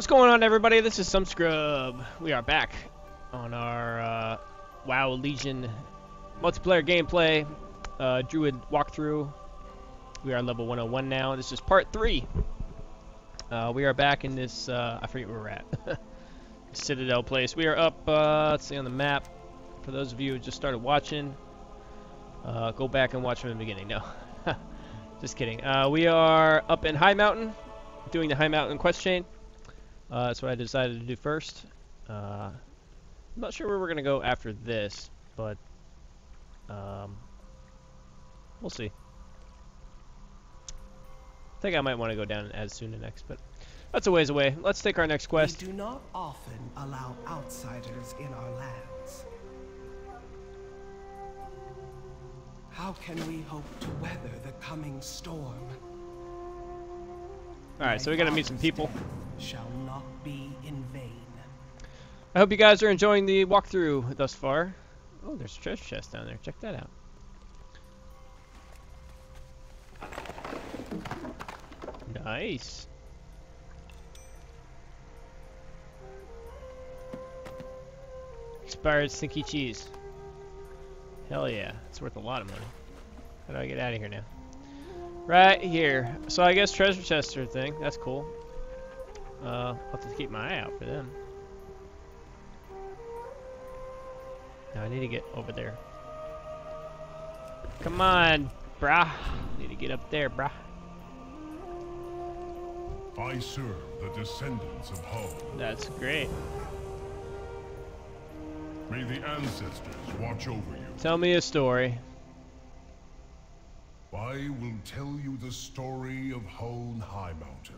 going on, everybody? This is Somescrub. We are back on our WoW Legion multiplayer gameplay Druid walkthrough. We are level 101 now. This is part 3. We are back in this, I forget where we're at. Citadel place. We are up, let's see on the map. For those of you who just started watching, go back and watch from the beginning. No, just kidding. We are up in High Mountain, doing the High Mountain quest chain. That's what I decided to do first. I'm not sure where we're going to go after this, but we'll see. I think I might want to go down as soon as next, but that's a ways away. Let's take our next quest. We do not often allow outsiders in our lands. How can we hope to weather the coming storm? Alright, so we got to meet some people. Shall not be in vain. I hope you guys are enjoying the walkthrough thus far. Oh, there's a treasure chest down there. Check that out. Nice. Expired stinky cheese. Hell yeah. It's worth a lot of money. How do I get out of here now? Right here. So I guess treasure chests are a thing. That's cool. I'll have to keep my eye out for them. Now I need to get over there. Come on, brah. Need to get up there, brah. I serve the descendants of Ho. That's great. May the ancestors watch over you. Tell me a story. I will tell you the story of Hone High Mountain.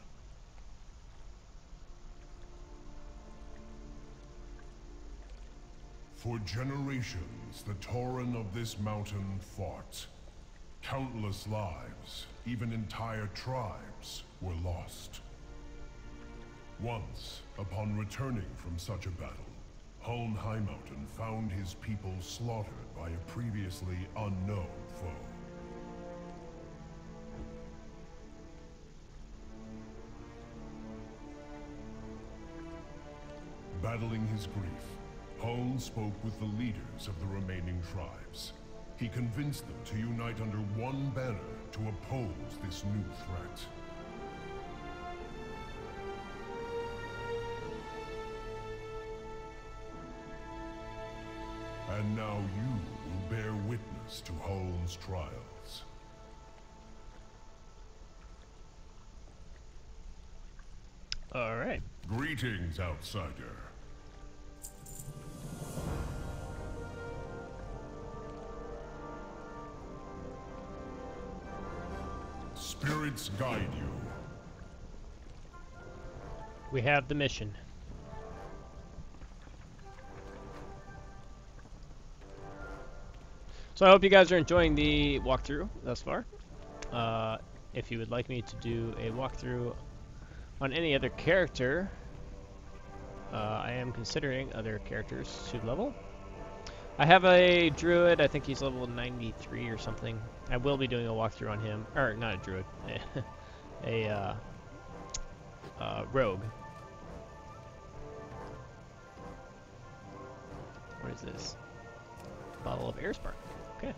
For generations, the Tauren of this mountain fought. Countless lives, even entire tribes, were lost. Once, upon returning from such a battle, Hone High Mountain found his people slaughtered by a previously unknown foe. Battling his grief, Hone spoke with the leaders of the remaining tribes. He convinced them to unite under one banner to oppose this new threat. And now you will bear witness to Hone's trials. All right. Greetings, outsider. Spirits guide you. We have the mission. So I hope you guys are enjoying the walkthrough thus far. If you would like me to do a walkthrough on any other character, I am considering other characters to level. I have a Druid, I think he's level 93 or something. I will be doing a walkthrough on him, or not a Druid, a Rogue. What is this? Bottle of air spark. Okay.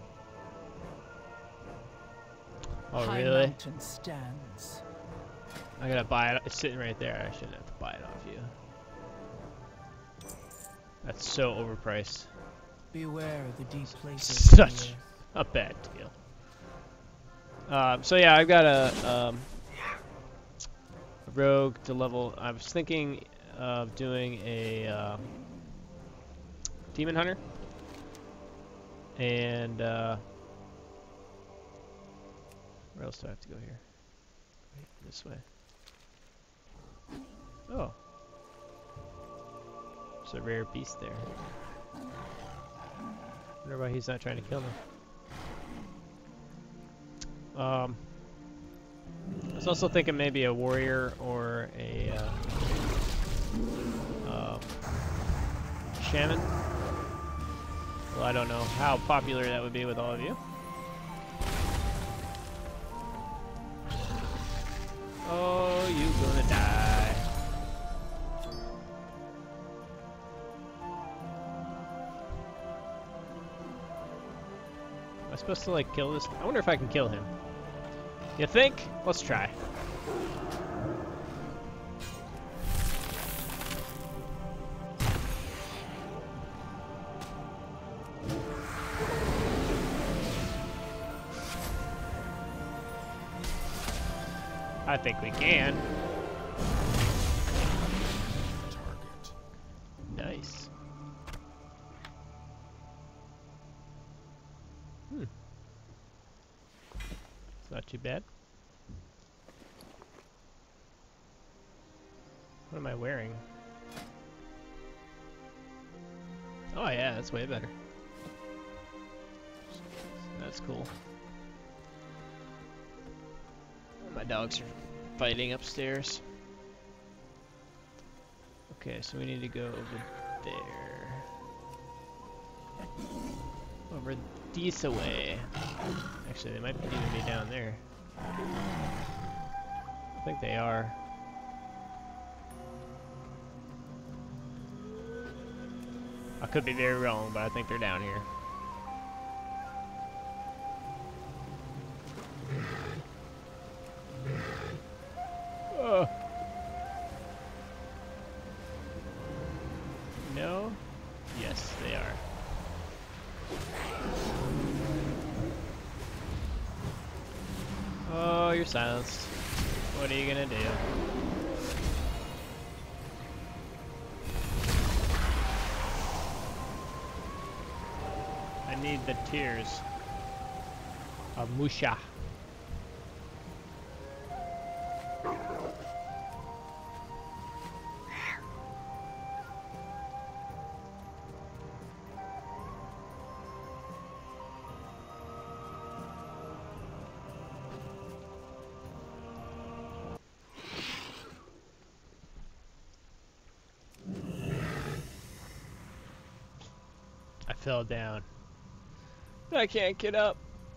Oh, High really? Mountain stands. I gotta buy it. It's sitting right there. I shouldn't have to buy it off you. That's so overpriced. Beware the deep places. Such a bad deal. So yeah, I've got a rogue to level. I was thinking of doing a demon hunter, and where else do I have to go here? Wait, this way. Oh, there's a rare beast there. Wonder why he's not trying to kill me. I was also thinking maybe a warrior or a shaman. Well, I don't know how popular that would be with all of you. Oh, you gonna die. supposed to like kill this? I wonder if I can kill him. You think? Let's try. I think we can. Target. Nice. It's not too bad. What am I wearing? Oh yeah, that's way better. That's cool. My dogs are fighting upstairs. Okay, so we need to go over there. Over this way. Actually, they might even be down there. I think they are. I could be very wrong, but I think they're down here. No? Yes, they are. Oh, you're silenced. What are you gonna do? I need the tears of Musha. I fell down. I can't get up.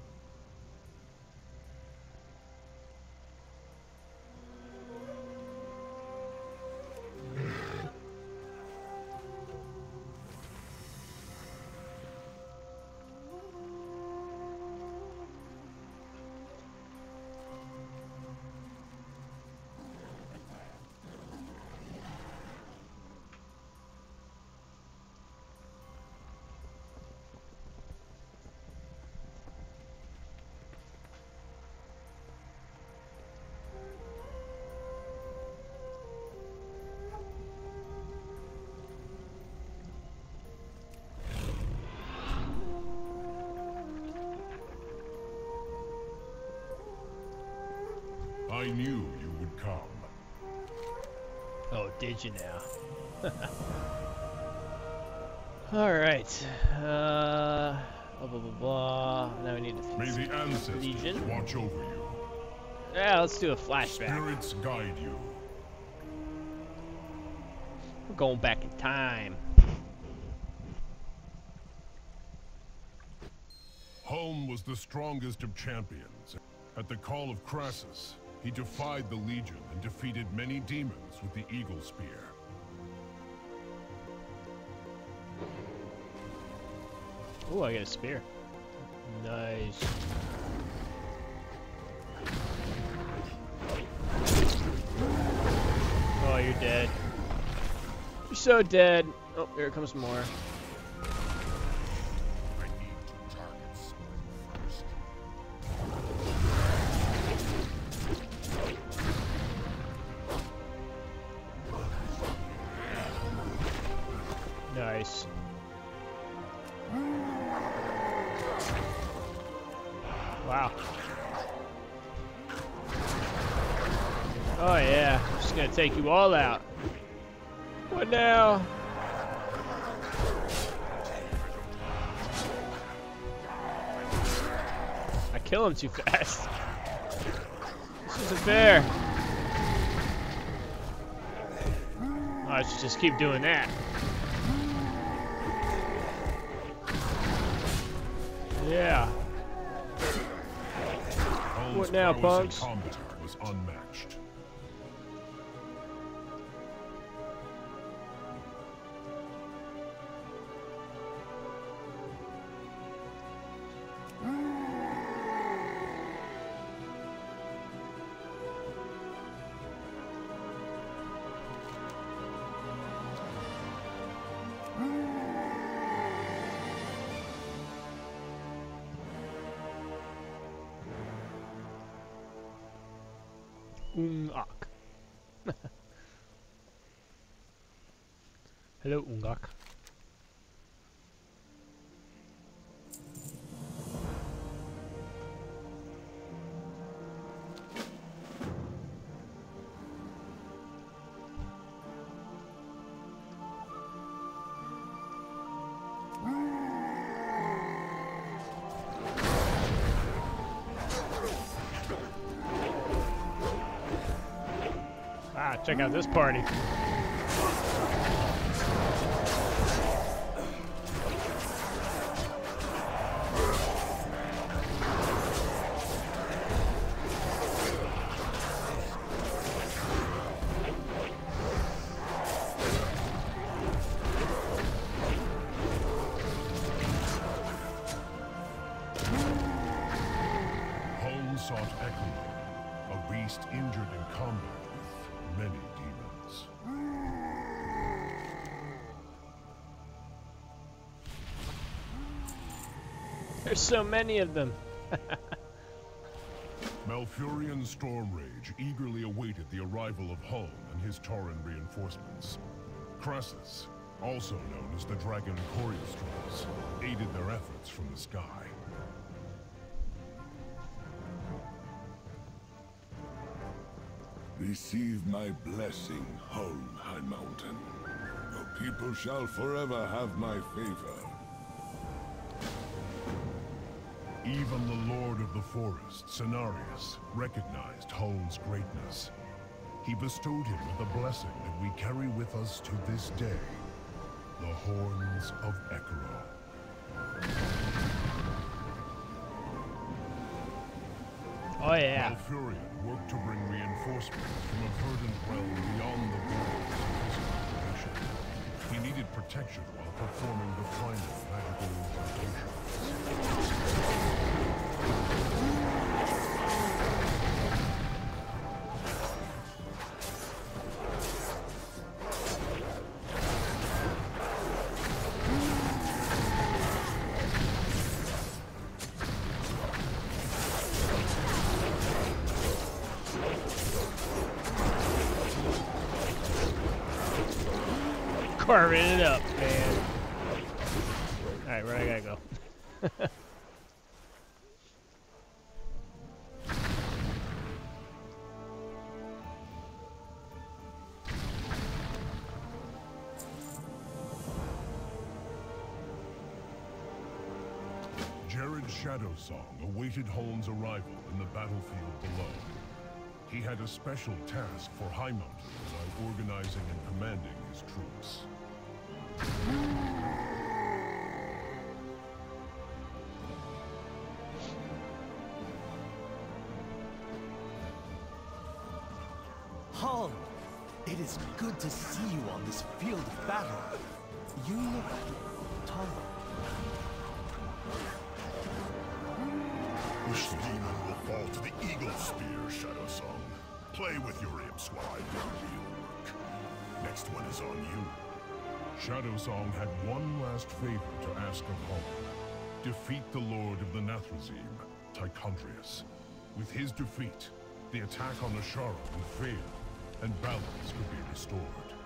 I knew you would come. Oh, did you now? Alright. Blah, blah, blah, blah. Now we need to May the ancestors Legion. watch over you. Yeah, let's do a flashback. Spirits guide you. We're going back in time. Home was the strongest of champions. At the call of Crassus, he defied the Legion and defeated many demons with the Eagle Spear. Oh, I got a spear. Nice. Oh, you're dead. You're so dead. Oh, here comes more. I need to target someone first. Nice. Wow. Oh yeah, I'm just gonna take you all out. What now? I kill him too fast. This isn't fair. Oh, I should just keep doing that. Yeah. What now, punks? Combat was unmatched. Ungak. Hello, Ungak. Ah, check out this party. Home sought Echo, a beast injured in combat with many demons. There's so many of them. Malfurion Stormrage eagerly awaited the arrival of Huln and his Tauren reinforcements. Crassus, also known as the Dragon Choreostrons, aided their efforts from the sky. Receive my blessing, Huln High Mountain. Your people shall forever have my favor. Even the Lord of the Forest, Cenarius, recognized Huln's greatness. He bestowed him with a blessing that we carry with us to this day, the Horns of Ekiro. Oh yeah. Malfurion worked to bring reinforcements from a verdant realm beyond the borders of physical creation. He needed protection while performing the final magical incantations. Carving it up, man. Alright, where I gotta go? Jared's Shadow Song awaited Huln's arrival in the battlefield below. He had a special task for High Mountain while organizing and commanding his troops. Huln, it is good to see you on this field of battle. You look taller. This demon will fall to the Eagle Spear, Shadow Song. Play with your imps while I do the real work. Next one is on you. Shadow Song had one last favor to ask of Huln. Defeat the Lord of the Nathrazim, Tichondrius. With his defeat, the attack on Ashara would fail, and balance could be restored.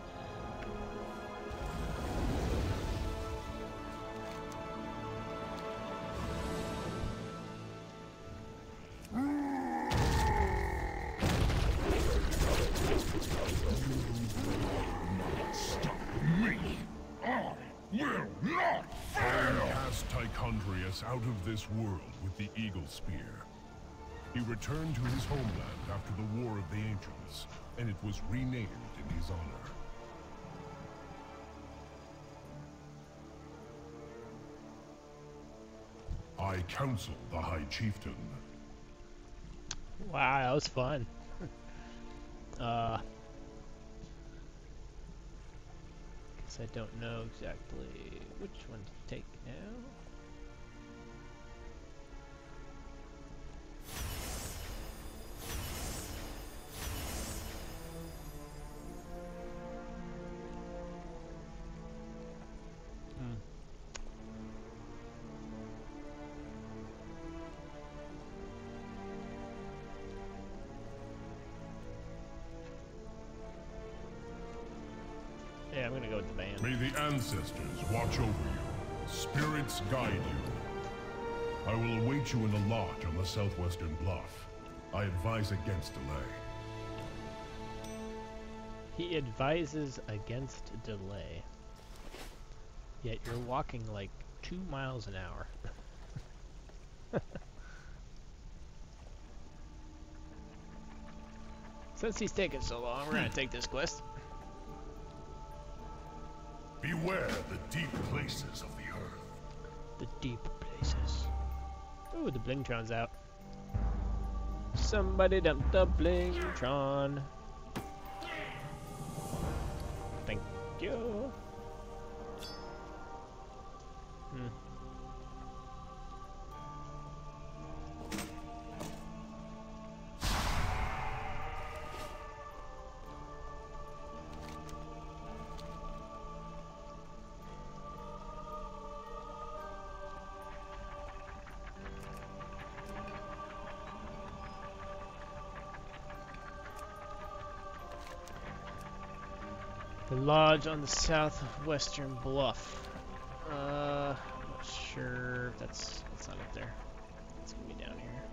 Tichondrius out of this world with the Eagle Spear. He returned to his homeland after the War of the Ancients, and it was renamed in his honor. I counsel the High Chieftain. Wow, that was fun. Guess I don't know exactly which one to take now. man. May the ancestors watch over you. Spirits guide you. I will await you in the lodge on the southwestern bluff. I advise against delay. He advises against delay. Yet you're walking like 2 miles an hour. Since he's taking so long, we're gonna take this quest. Beware the deep places of the earth. The deep places. Ooh, the Blingtron's out. Somebody dump the Blingtron. Thank you. The lodge on the southwestern bluff. I'm not sure if that's not up there. It's gonna be down here.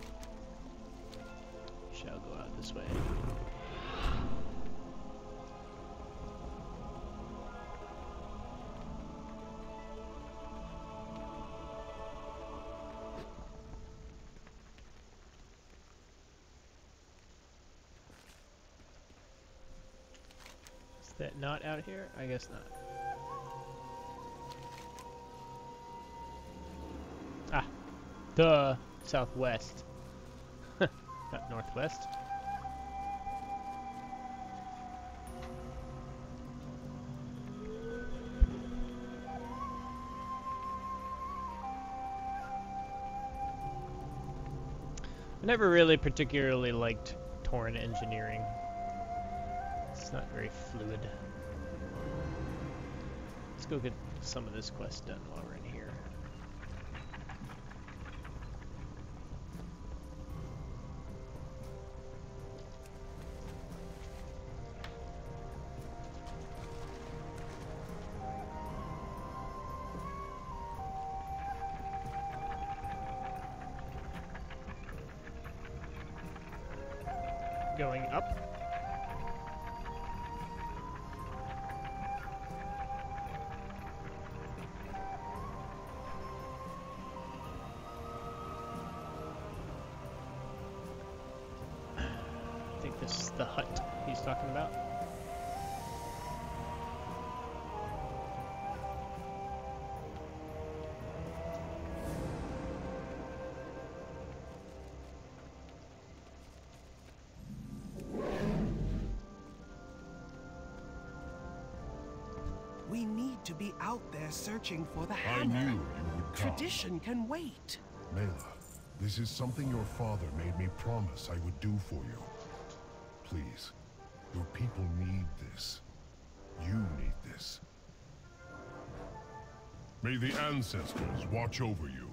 Shall go out this way. Is that not out here? I guess not. Ah, the southwest, not northwest. I never really particularly liked Torrent engineering. It's not very fluid. Let's go get some of this quest done while we're in here. Going up. I think this is the hut he's talking about. We need to be out there searching for the I hammer. knew you would come. Tradition can wait. Mela, this is something your father made me promise I would do for you. Please, your people need this. You need this. May the ancestors watch over you.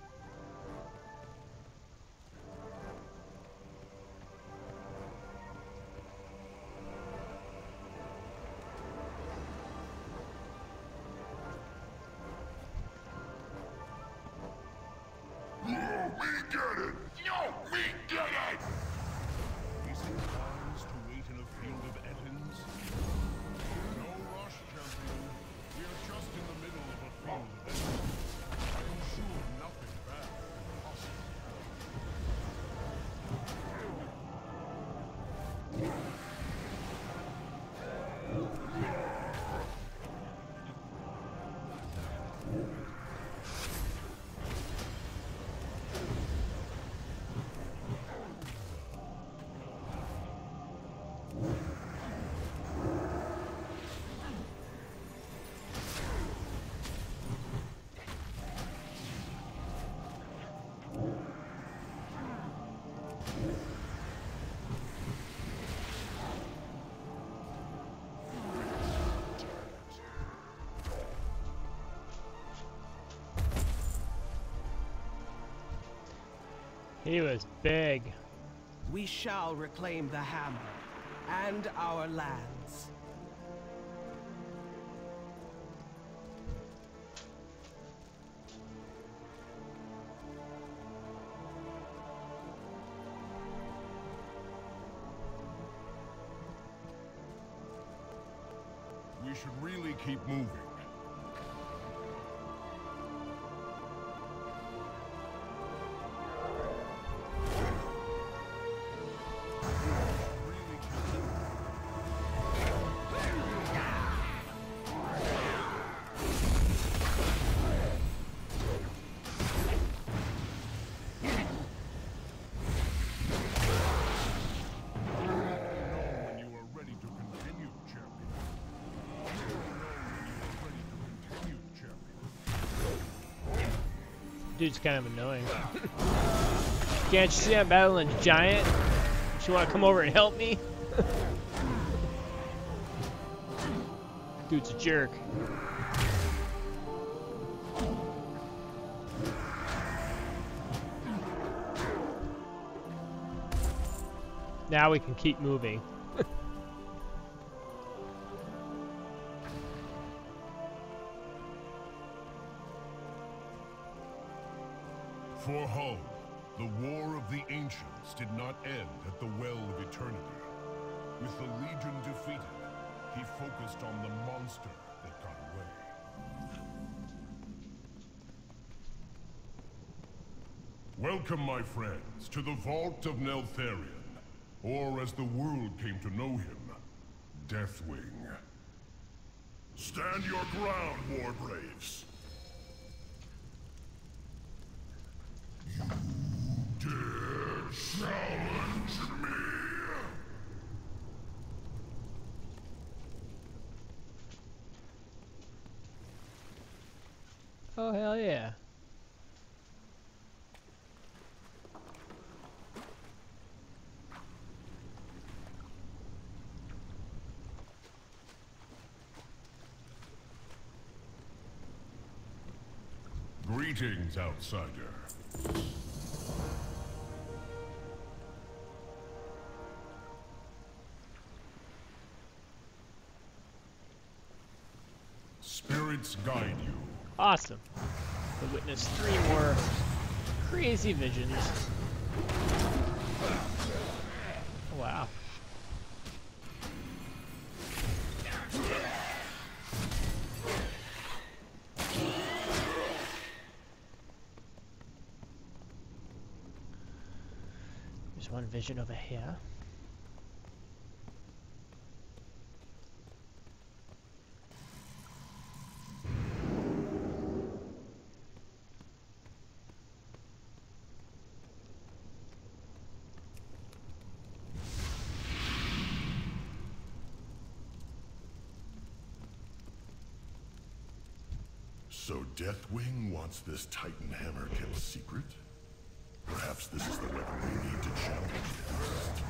We get it! No, we get it! Is it wise to wait in a field of Ettins? No rush, champion. We are just in the middle of a field of Ettins. I am sure nothing bad can possibly He was big. We shall reclaim the hammer and our lands. We should really keep moving. Dude's kind of annoying. Can't you see I'm battling a giant? Don't you want to come over and help me? Dude's a jerk. Now we can keep moving. For home, the War of the Ancients did not end at the Well of Eternity. With the Legion defeated, he focused on the monster that got away. Welcome, my friends, to the Vault of Neltharion, or as the world came to know him, Deathwing. Stand your ground, war braves. You dare challenge me? Oh, hell yeah. Greetings, outsider. Spirits guide you. Awesome. To witness 3 more crazy visions. Wow. There's one vision over here. So Deathwing wants this Titan hammer kept secret? Perhaps this is the weapon we need to challenge the beast.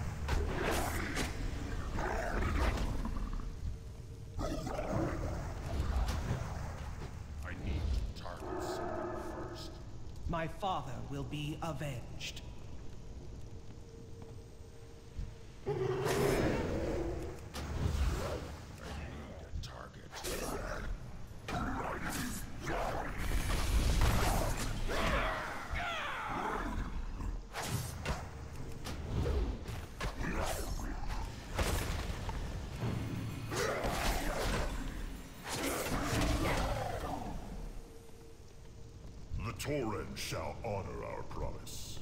I need to target someone first. My father will be avenged. The Tauren shall honor our promise.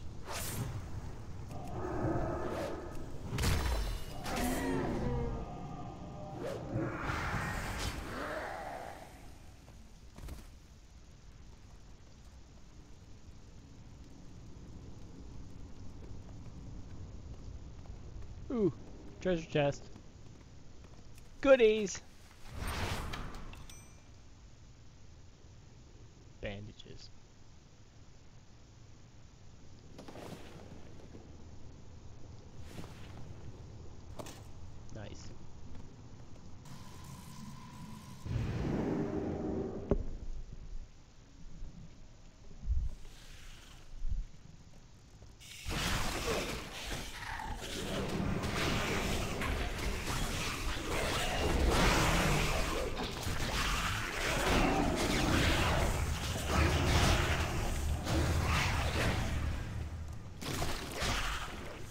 Ooh, treasure chest. Goodies! Bandages. Nice.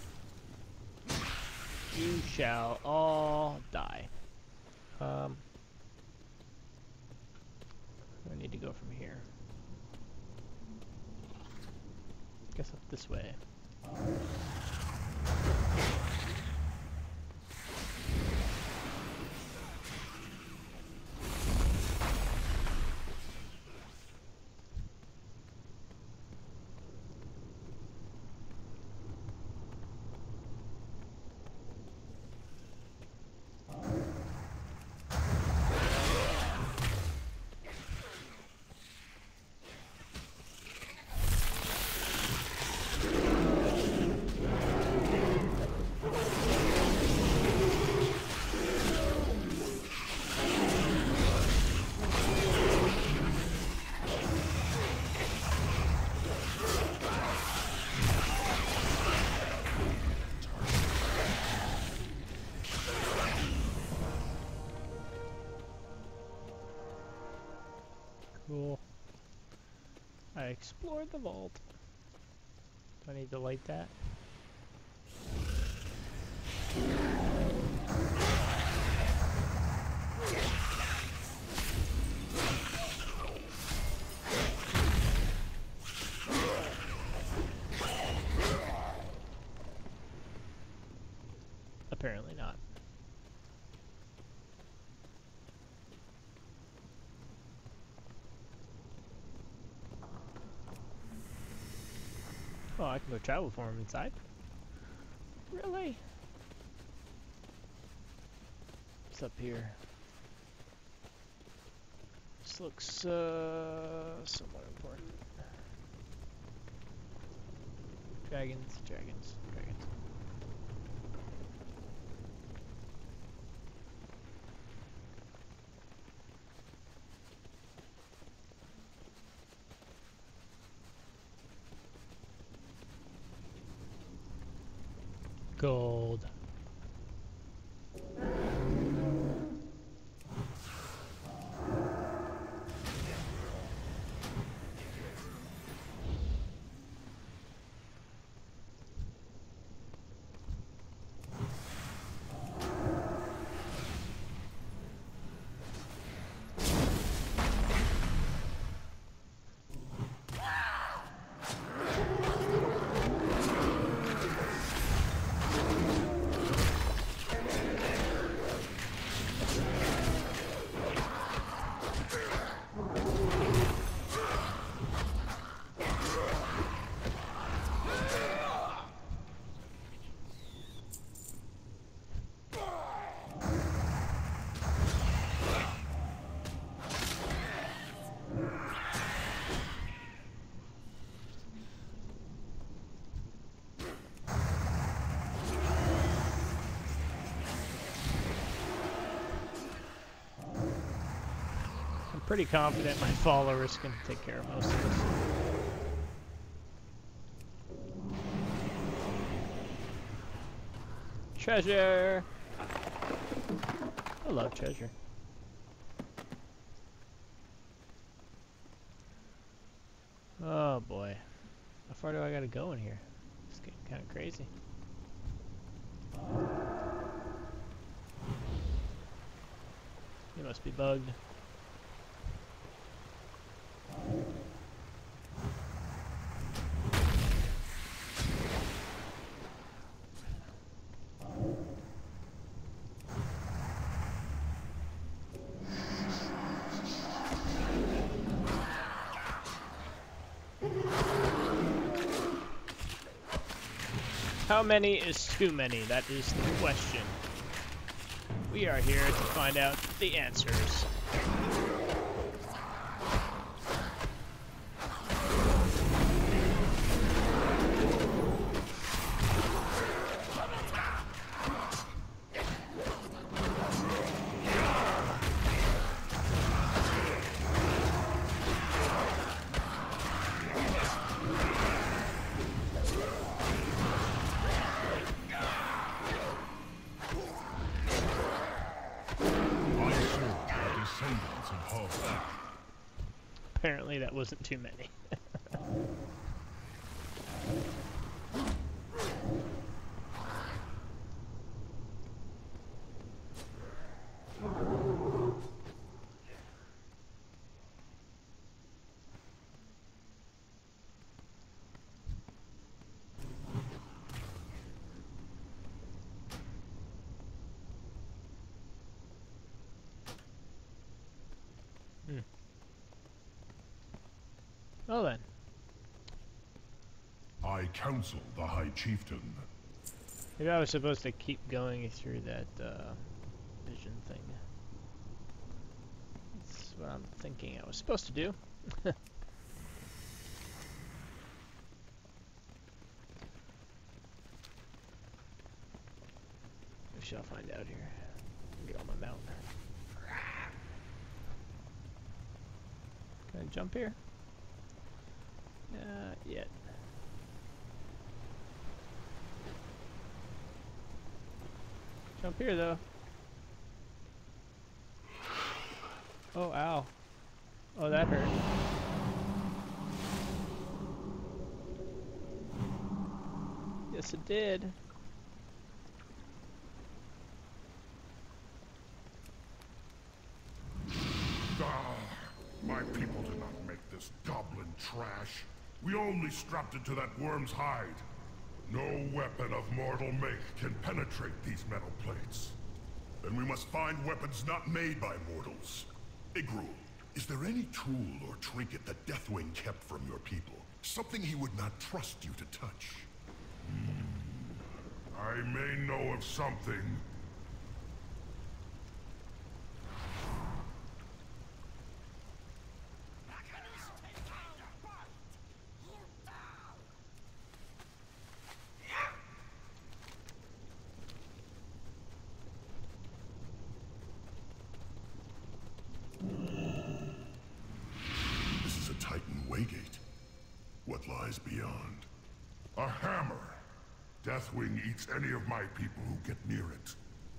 You shall all die. go from here? Guess up this way. Cool. I explored the vault. Do I need to light that? Apparently not. Oh, I can go travel for him inside? Really? What's up here? This looks, somewhat important. Dragons, dragons, dragons. Gold. Pretty confident my followers can take care of most of this. Treasure! I love treasure. Oh boy. How far do I gotta go in here? It's getting kind of crazy. You must be bugged. How many is too many? That is the question. We are here to find out the answers. Apparently that wasn't too many. Well then. I counsel the High Chieftain. Maybe I was supposed to keep going through that vision thing. That's what I'm thinking I was supposed to do. We shall find out here. Get on my mount. Can I jump here? Not yet. Jump here though. Oh, ow. Oh, that hurt. Yes, it did. Ah, my people did not make this goblin trash. We only strapped it to that worm's hide. No weapon of mortal make can penetrate these metal plates. Then we must find weapons not made by mortals. Igru, is there any tool or trinket that Deathwing kept from your people? Something he would not trust you to touch? I may know of something. What lies beyond? A hammer! Deathwing eats any of my people who get near it.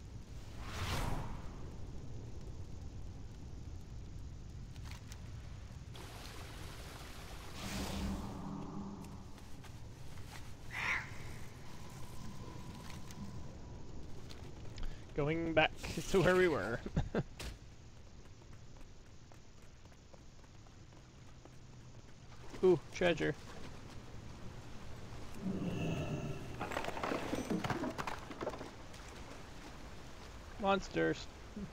Going back to where we were. Ooh, treasure. Monsters.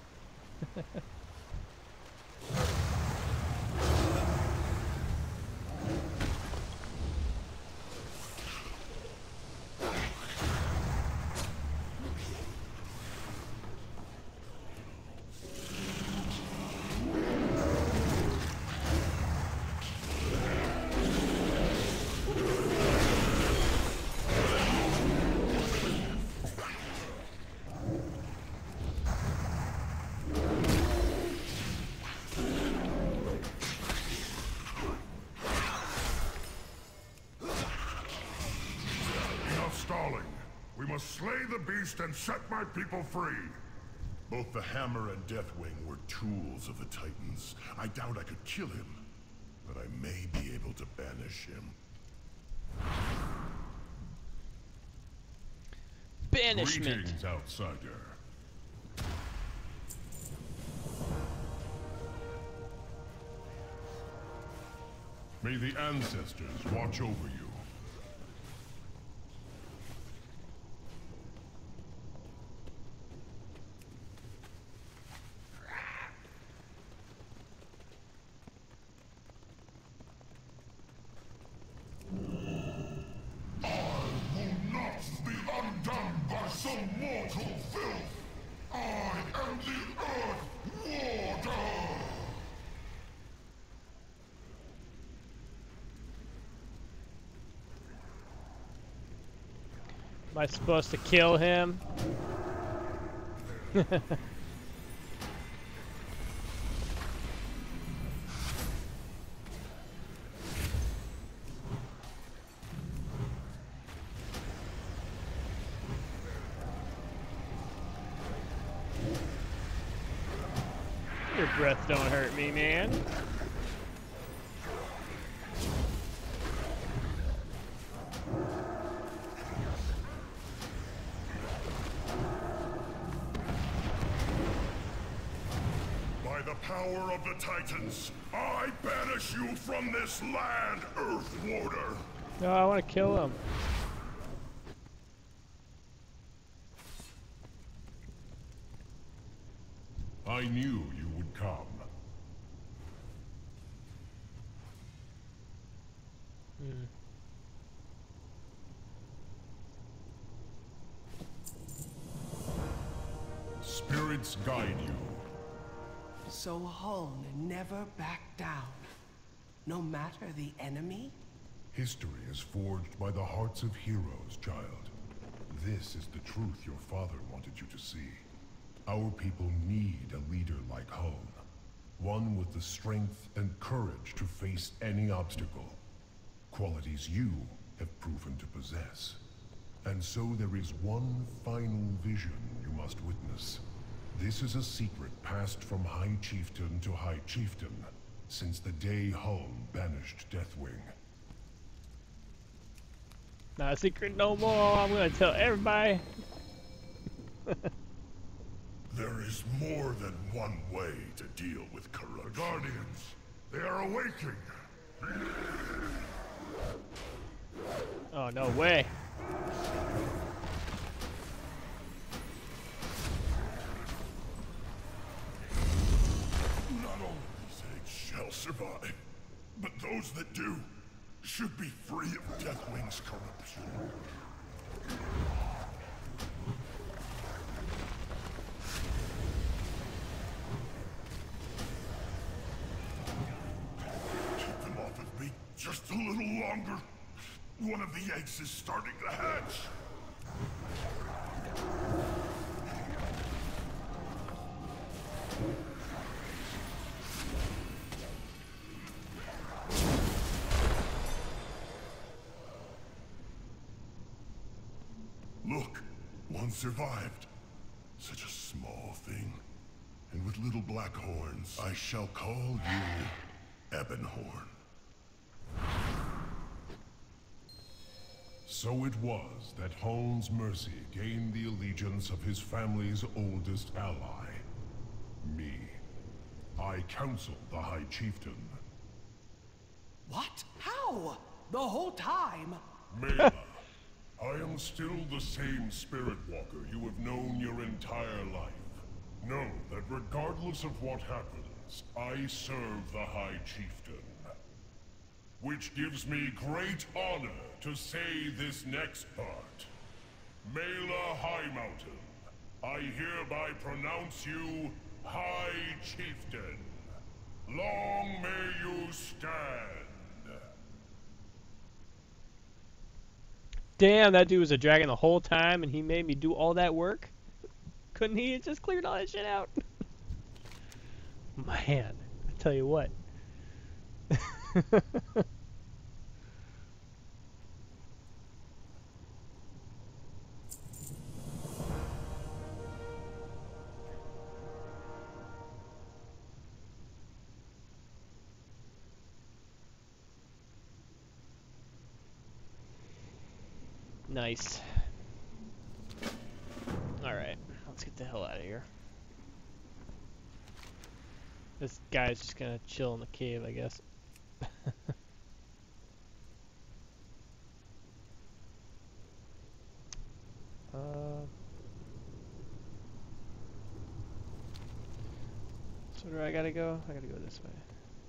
We must slay the beast and set my people free. Both the hammer and Deathwing were tools of the Titans. I doubt I could kill him, but I may be able to banish him. Banishment. Greetings, outsider. May the ancestors watch over you. Am I supposed to kill him? Your breath don't hurt me, man. By the power of the Titans, I banish you from this land, Earth Warder! No, I want to kill him. I knew you would come. Hmm. Spirits guide you. So Huln never backed down, no matter the enemy? History is forged by the hearts of heroes, child. This is the truth your father wanted you to see. Our people need a leader like Huln. One with the strength and courage to face any obstacle. Qualities you have proven to possess. And so there is one final vision you must witness. This is a secret passed from High Chieftain to High Chieftain since the day Huln banished Deathwing. Not a secret no more. I'm gonna tell everybody. There is more than one way to deal with corruption. The Guardians, they are awaking! Oh, no way. Not all of these eggs shall survive, but those that do should be free of Deathwing's corruption. Keep them off of me just a little longer. One of the eggs is starting to hatch. Look, one survived. Such a small thing. And with little black horns, I shall call you Ebonhorn. So it was that Huln's mercy gained the allegiance of his family's oldest ally. Me. I counseled the High Chieftain. What? How? The whole time? Mela, I am still the same Spirit Walker you have known your entire life. Know that regardless of what happens, I serve the High Chieftain. Which gives me great honor to say this next part. Mela Highmountain, I hereby pronounce you High Chieftain. Long may you stand. Damn, that dude was a dragon the whole time and he made me do all that work? Couldn't he have just cleared all that shit out? Man, I tell you what. Nice. Alright, let's get the hell out of here. This guy's just gonna chill in the cave, I guess. So where do I gotta go? I gotta go this way.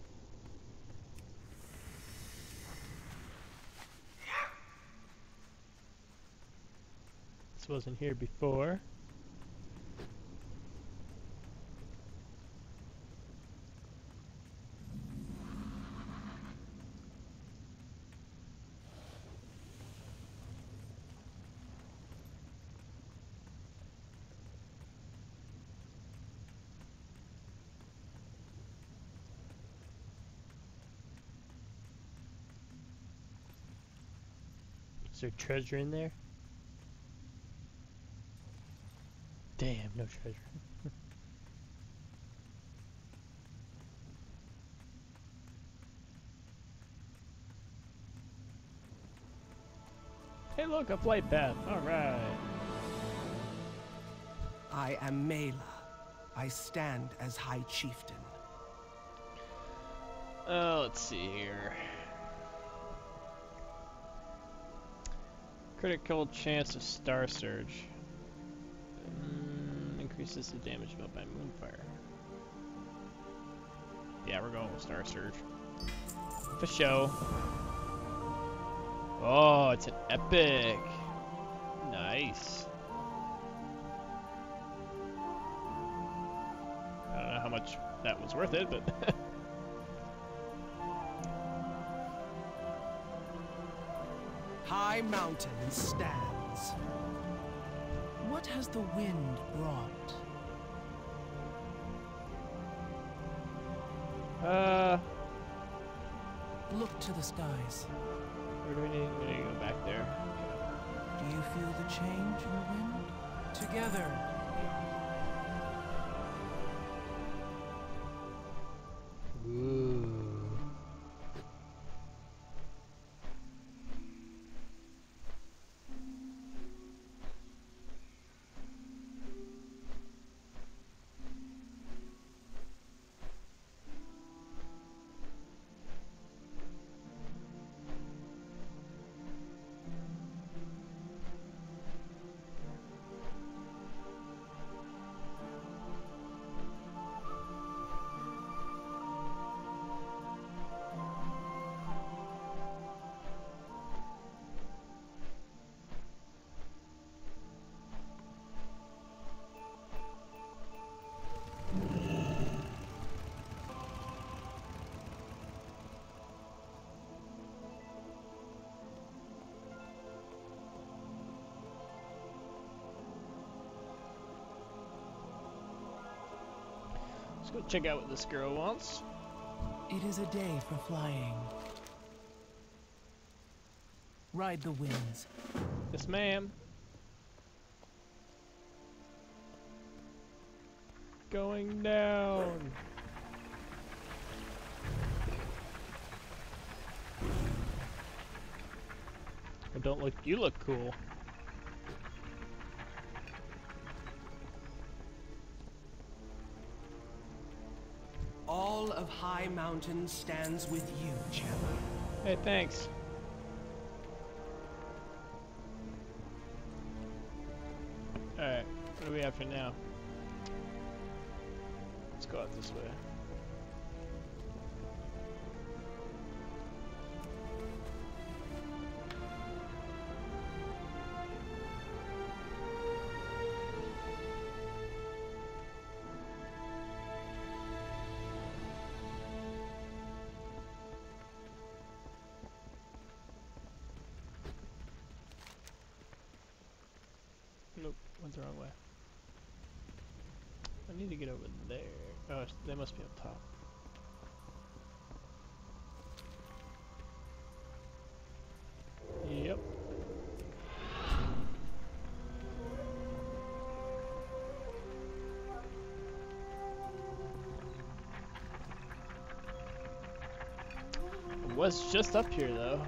This wasn't here before. Is there treasure in there? Damn, no treasure. Hey look, a flight path. Alright. I am Mela. I stand as High Chieftain. Let's see here. Critical chance of Star Surge. Increases the damage dealt by Moonfire. Yeah, we're going with Star Surge. For show. Oh, it's an epic. Nice. I don't know how much that was worth it, but High Mountain stands. What has the wind brought? Look to the skies. where do we need to go back there? Do you feel the change in the wind? Together. Ooh. Let's go check out what this girl wants. It is a day for flying. Ride the winds. Yes, ma'am. Going down. Or don't look. You look cool. All of High Mountain stands with you, champion. Hey, thanks. Alright, what do we have for now? Let's go out this way. Nope, went the wrong way. I need to get over there. Oh, they must be up top. Yep. It was just up here though.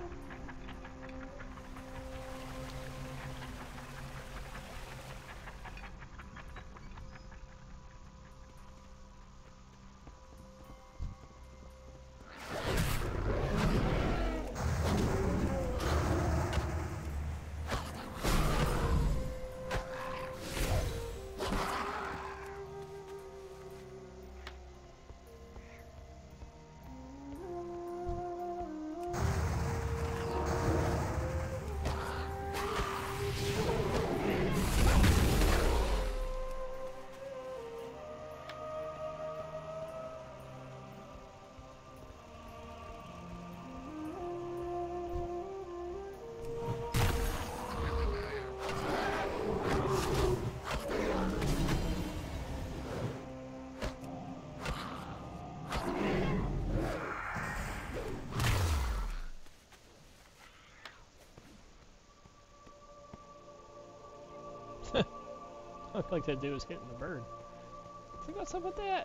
Looked like that dude was hitting the bird. I think what's up with that?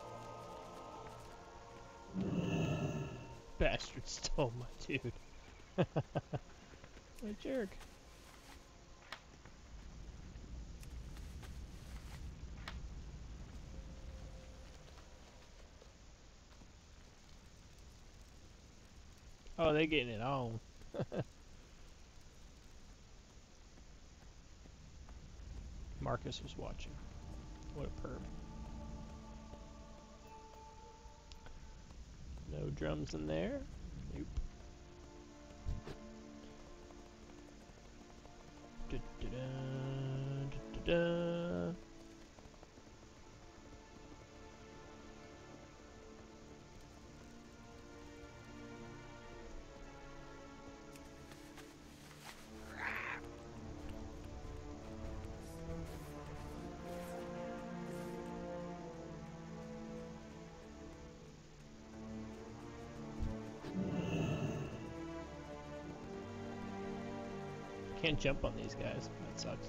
Bastard stole my dude. A jerk. Oh, they getting it on. Marcus was watching. What a perv. No drums in there. Nope. Da, da, da, da, da. Can't jump on these guys. That sucks.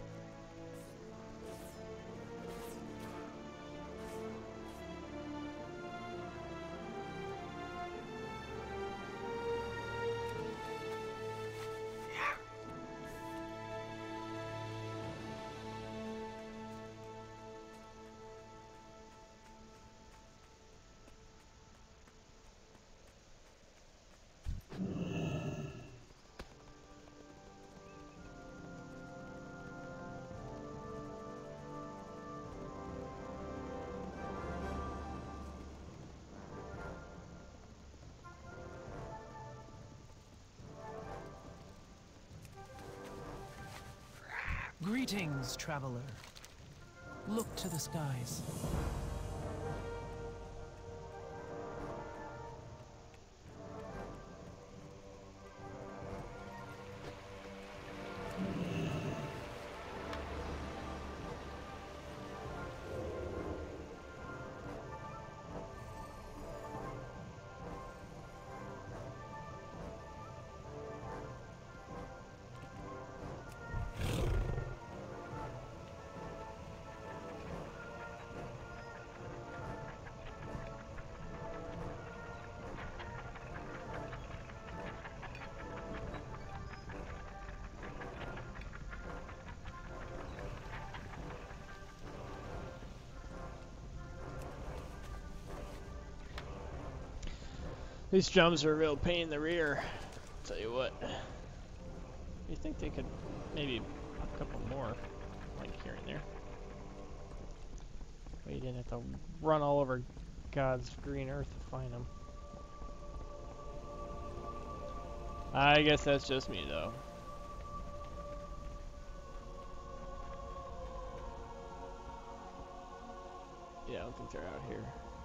Greetings, traveler. Look to the skies. These drums are a real pain in the rear. I'll tell you what. You think they could maybe pop a couple more, like here and there? But you didn't have to run all over God's green earth to find them. I guess that's just me, though. Yeah, I don't think they're out here.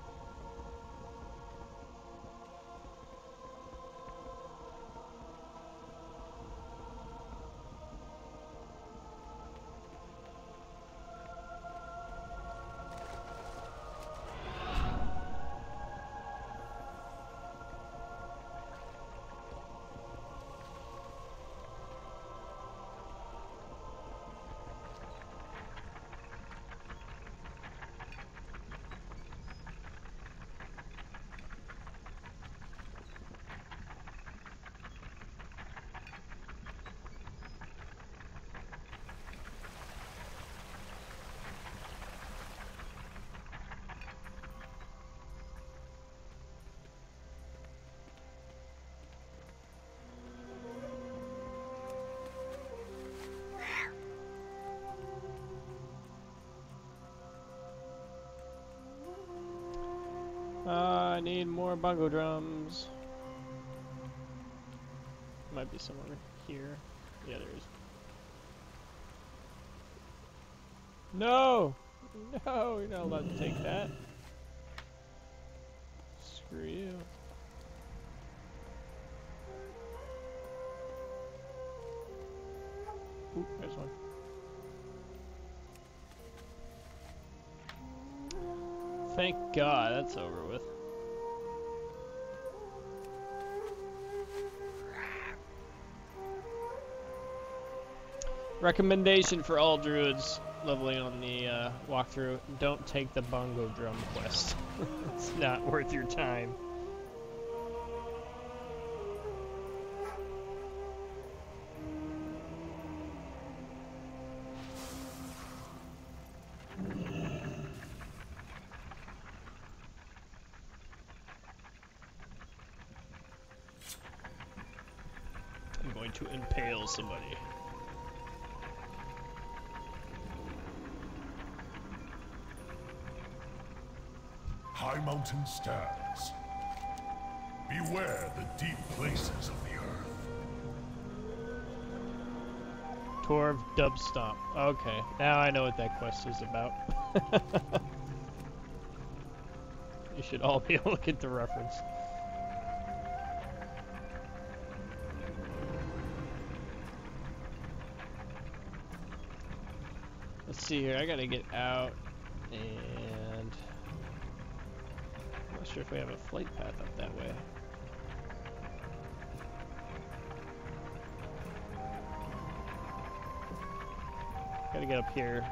I need more bongo drums. Might be some over here. Yeah, there is. No! No, you're not allowed to take that. Screw you. Oop, there's one. Thank God that's over with. Recommendation for all druids leveling on the walkthrough: don't take the bongo drum quest. It's not worth your time. going to impale somebody. High Mountain stands. Beware the deep places of the earth. Tour of Dubstomp. Okay, now I know what that quest is about. You should all be able to get the reference. Let's see here, I gotta get out, and I'm not sure if we have a flight path up that way. Gotta get up here.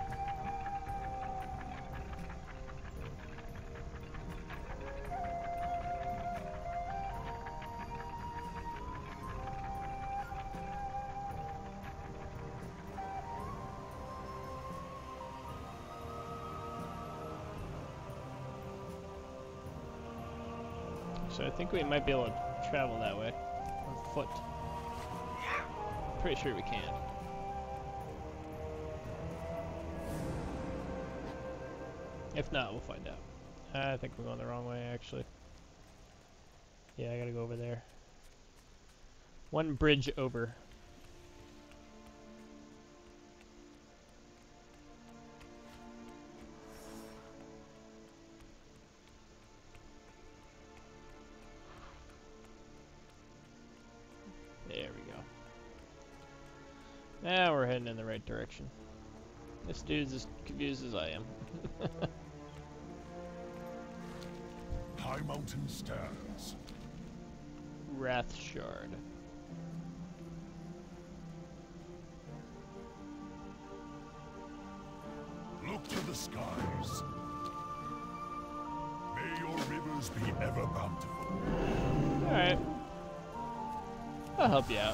So I think we might be able to travel that way on foot. Pretty sure we can. If not, we'll find out. I think we're going the wrong way, actually. Yeah, I gotta go over there. One bridge over. There we go. Now we're heading in the right direction. This dude's as confused as I am. High Mountain stands. Wrath Shard. Look to the skies. May your rivers be ever bountiful. Alright. I'll help you out.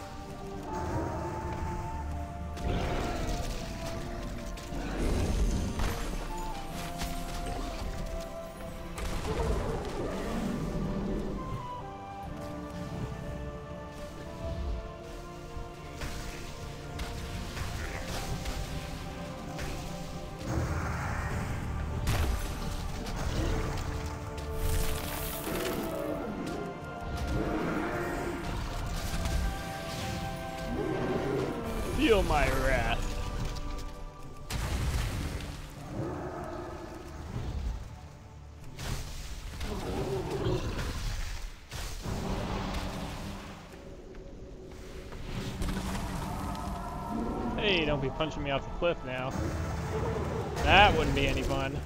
Feel my wrath. Hey, don't be punching me off the cliff now. That wouldn't be any fun.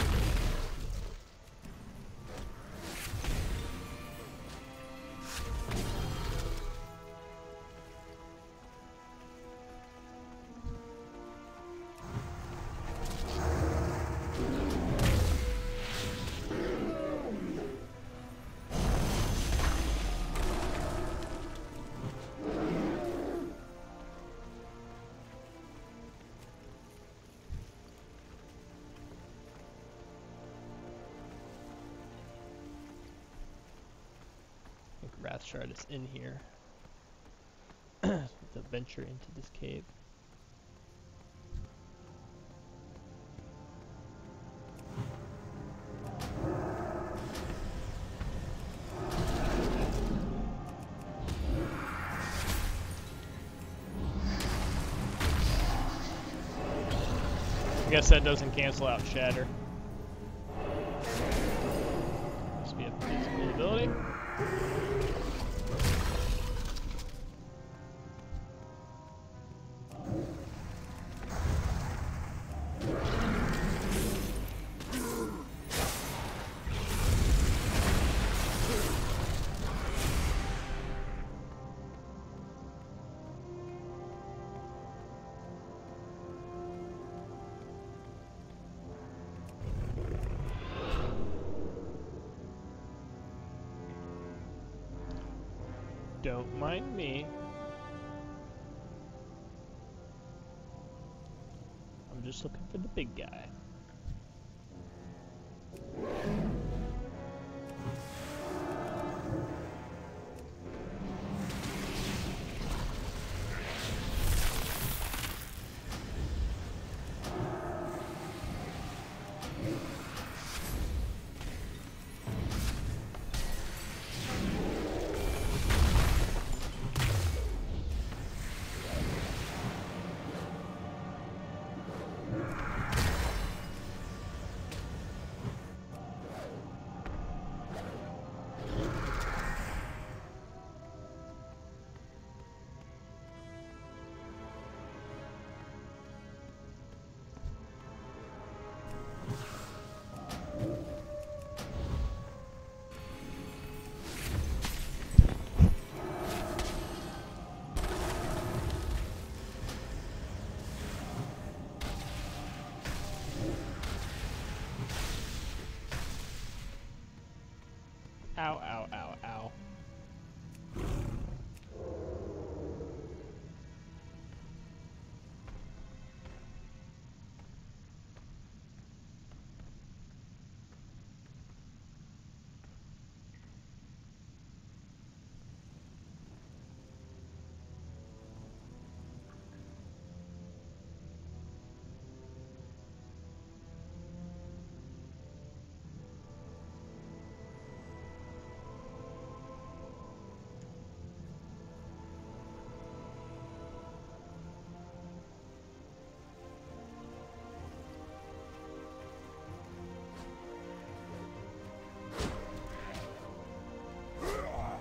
Wrath Shard is in here. To venture into this cave. I guess that doesn't cancel out Shatter. Must be a physical ability. Don't mind me. I'm just looking for the big guy.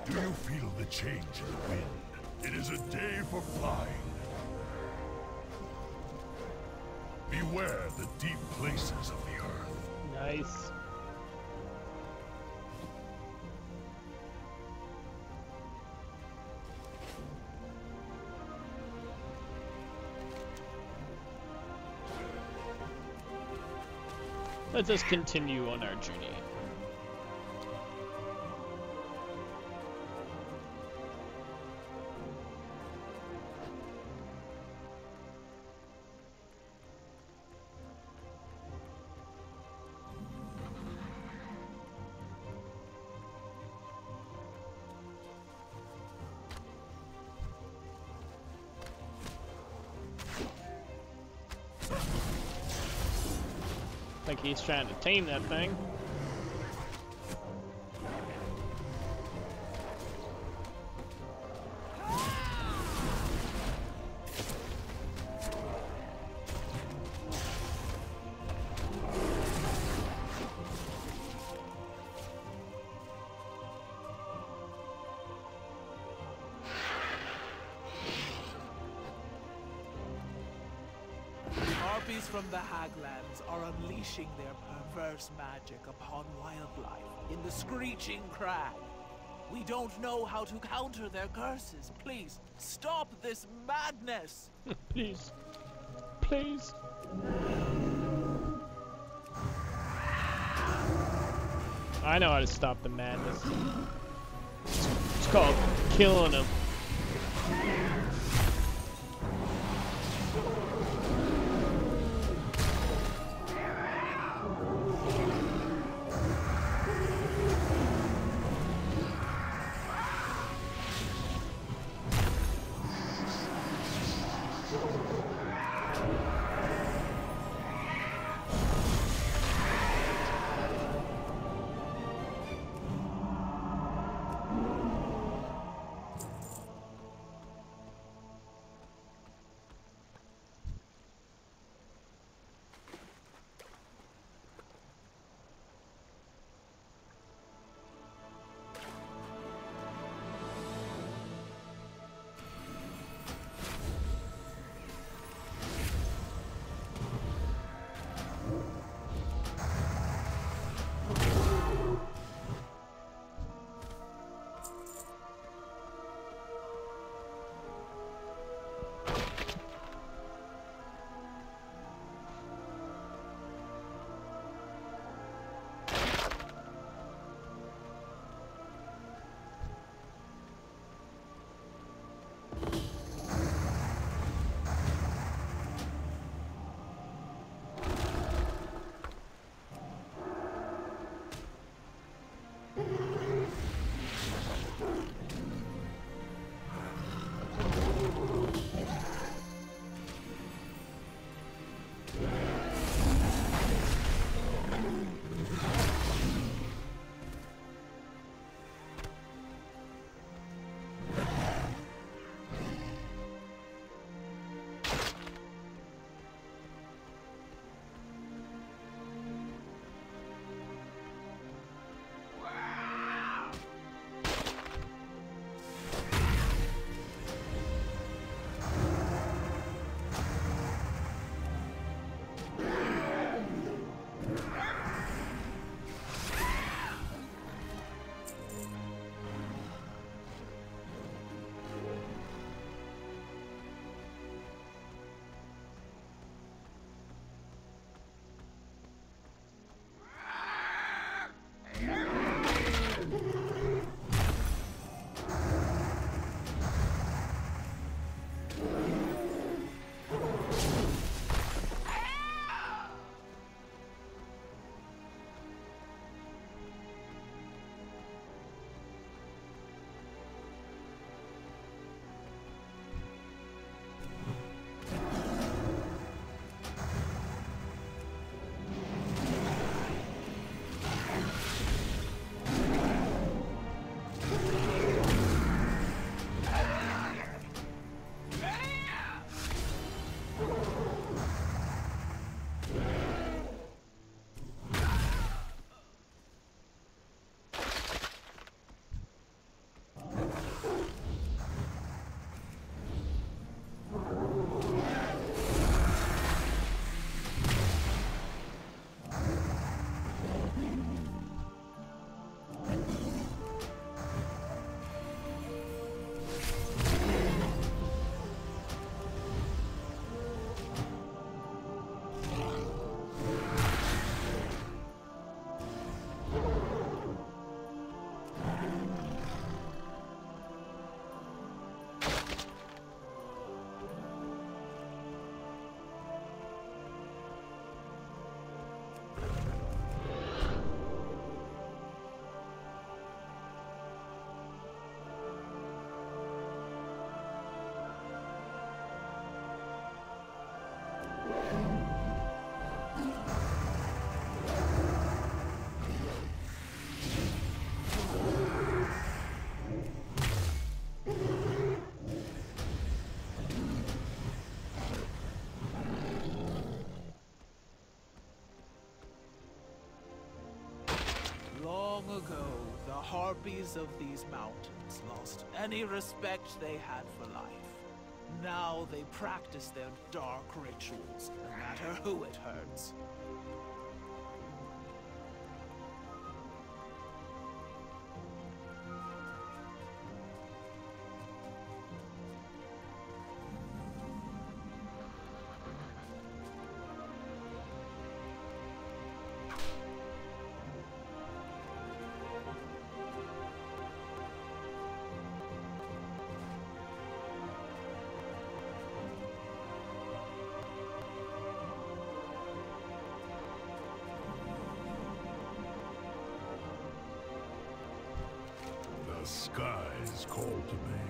Do you feel the change in the wind? It is a day for flying. Beware the deep places of the earth. Nice. Let us continue on our journey. Like he's trying to tame that thing. Harpies from the Haglands are unleashing their perverse magic upon wildlife in the Screeching Crag. We don't know how to counter their curses. Please, stop this madness! Please. Please. I know how to stop the madness. It's called killing them. harpies of these mountains lost any respect they had for life. Now they practice their dark rituals, no matter who it hurts. The skies call to me.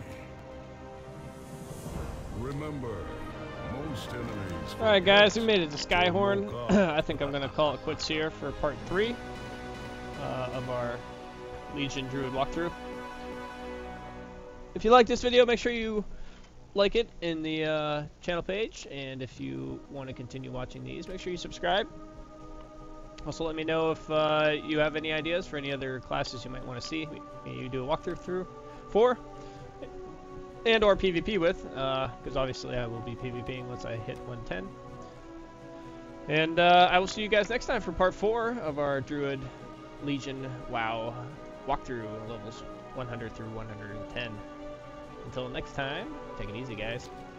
Remember, most enemies... Alright guys, we made it to Skyhorn. I think I'm going to call it quits here for part 3 of our Legion Druid walkthrough. If you like this video, make sure you like it in the channel page, and if you want to continue watching these, make sure you subscribe. Also, let me know if you have any ideas for any other classes you might want to see. Maybe do a walkthrough for, and or PvP with, because obviously I will be PvPing once I hit 110. And I will see you guys next time for part 4 of our Druid Legion WoW walkthrough, levels 100 through 110. Until next time, take it easy, guys.